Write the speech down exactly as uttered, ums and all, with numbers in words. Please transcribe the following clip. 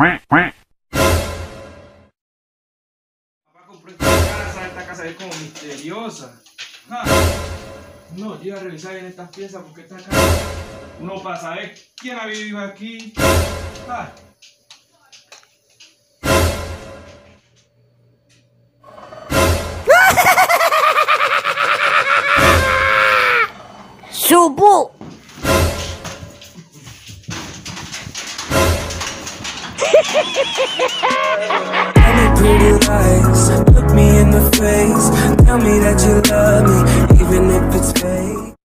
Papá compró esta casa, esta casa es como misteriosa. Ah, no, yo iba a revisar bien estas piezas porque esta casa, uno para saber quién ha vivido aquí. Ah. Subu. Tell me pretty lies, look me in the face, tell me that you love me, even if it's fake.